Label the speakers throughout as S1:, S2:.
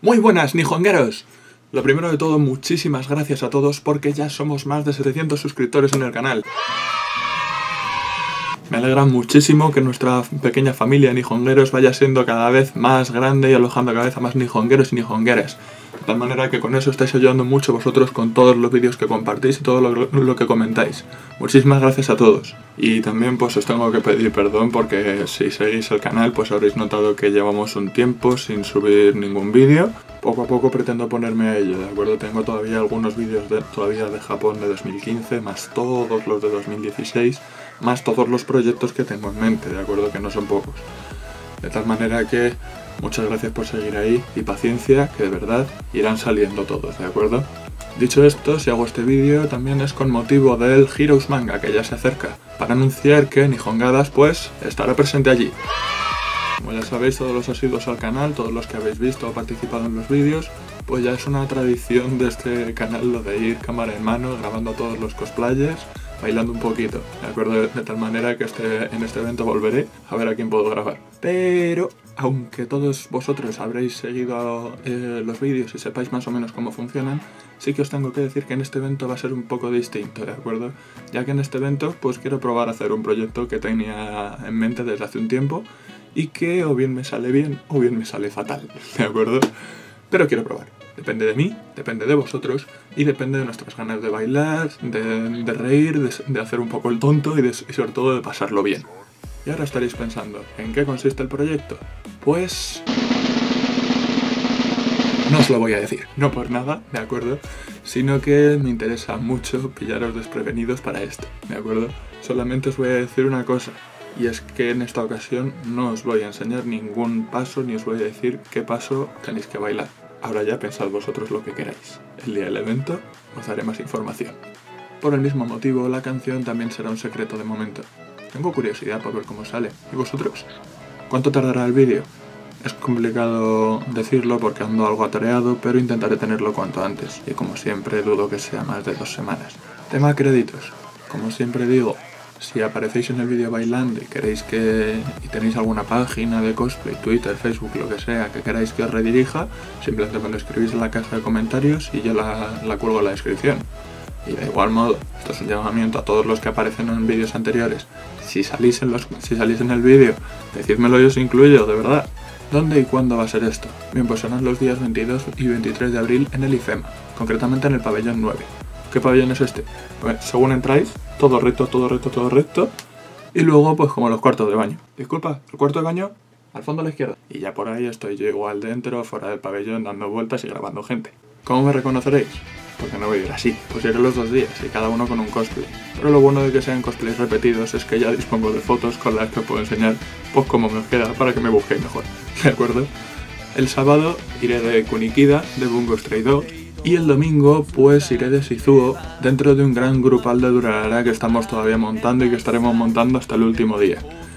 S1: Muy buenas, nijongueros. Lo primero de todo, muchísimas gracias a todos porque ya somos más de 700 suscriptores en el canal. Me alegra muchísimo que nuestra pequeña familia nijongueros vaya siendo cada vez más grande y alojando cada vez a más nijongueros y nijongueras. De tal manera que con eso estáis ayudando mucho vosotros con todos los vídeos que compartís y todo lo que comentáis. Muchísimas gracias a todos. Y también pues os tengo que pedir perdón porque si seguís el canal pues habréis notado que llevamos un tiempo sin subir ningún vídeo. Poco a poco pretendo ponerme a ello, ¿de acuerdo? Tengo todavía algunos vídeos de Japón de 2015, más todos los de 2016, más todos los proyectos que tengo en mente, ¿de acuerdo? Que no son pocos. De tal manera que muchas gracias por seguir ahí y paciencia, que de verdad irán saliendo todos, ¿de acuerdo? Dicho esto, si hago este vídeo también es con motivo del Heroes Manga que ya se acerca, para anunciar que Nijongadas pues estará presente allí. Como ya sabéis, todos los asiduos al canal, todos los que habéis visto o participado en los vídeos, pues ya es una tradición de este canal lo de ir cámara en mano, grabando a todos los cosplayers, bailando un poquito, ¿de acuerdo? De tal manera que en este evento volveré a ver a quién puedo grabar. Pero, aunque todos vosotros habréis seguido los vídeos y sepáis más o menos cómo funcionan, sí que os tengo que decir que en este evento va a ser un poco distinto, ¿de acuerdo? Ya que en este evento pues quiero probar a hacer un proyecto que tenía en mente desde hace un tiempo y que o bien me sale bien o bien me sale fatal, ¿de acuerdo? Pero quiero probar. Depende de mí, depende de vosotros y depende de nuestras ganas de bailar, de reír, de hacer un poco el tonto y sobre todo de pasarlo bien. Y ahora estaréis pensando, ¿en qué consiste el proyecto? Pues no os lo voy a decir, no por nada, ¿de acuerdo? Sino que me interesa mucho pillaros desprevenidos para esto, ¿de acuerdo? Solamente os voy a decir una cosa, y es que en esta ocasión no os voy a enseñar ningún paso ni os voy a decir qué paso tenéis que bailar. Ahora ya pensad vosotros lo que queráis. El día del evento os daré más información. Por el mismo motivo, la canción también será un secreto de momento. Tengo curiosidad por ver cómo sale. ¿Y vosotros? ¿Cuánto tardará el vídeo? Es complicado decirlo porque ando algo atareado, pero intentaré tenerlo cuanto antes. Y como siempre, dudo que sea más de 2 semanas. Tema créditos. Como siempre digo, si aparecéis en el vídeo bailando y tenéis alguna página de cosplay, Twitter, Facebook, lo que sea, que queráis que os redirija, simplemente me lo escribís en la caja de comentarios y yo la cuelgo en la descripción. Y de igual modo, esto es un llamamiento a todos los que aparecen en vídeos anteriores. Si salís en el vídeo, decídmelo y os incluyo, de verdad. ¿Dónde y cuándo va a ser esto? Bien, pues serán los días 22 y 23 de abril en el IFEMA, concretamente en el pabellón 9. ¿Qué pabellón es este? Pues según entráis, todo recto, todo recto, todo recto. Y luego, pues como los cuartos de baño. Disculpa, el cuarto de baño al fondo a la izquierda. Y ya por ahí estoy yo igual dentro, fuera del pabellón, dando vueltas y grabando gente. ¿Cómo me reconoceréis? Porque no voy a ir así. Pues iré los 2 días y cada uno con un cosplay. Pero lo bueno de que sean cosplays repetidos es que ya dispongo de fotos con las que puedo enseñar pues cómo me queda para que me busquéis mejor. ¿De acuerdo? El sábado iré de Kunikida, de Bungo Stray Dog. Y el domingo pues iré de Shizuo dentro de un gran grupal de Durarara que estamos todavía montando y que estaremos montando hasta el último día.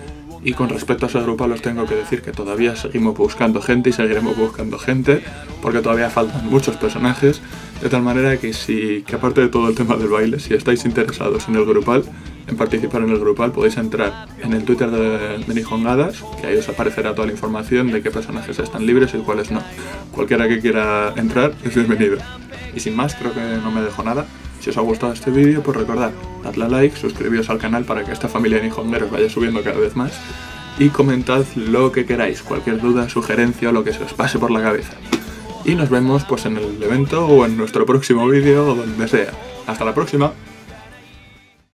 S1: Y con respecto a ese grupal os tengo que decir que todavía seguimos buscando gente y seguiremos buscando gente porque todavía faltan muchos personajes, de tal manera que aparte de todo el tema del baile, si estáis interesados en el grupal, en participar en el grupal, podéis entrar en el Twitter de Nijongadas, que ahí os aparecerá toda la información de qué personajes están libres y cuáles no. Cualquiera que quiera entrar es bienvenido. Y sin más, creo que no me dejo nada. Si os ha gustado este vídeo, pues recordad, dadle a like, suscribíos al canal para que esta familia de nijongueros vaya subiendo cada vez más y comentad lo que queráis, cualquier duda, sugerencia o lo que se os pase por la cabeza. Y nos vemos pues en el evento o en nuestro próximo vídeo o donde sea. ¡Hasta la próxima!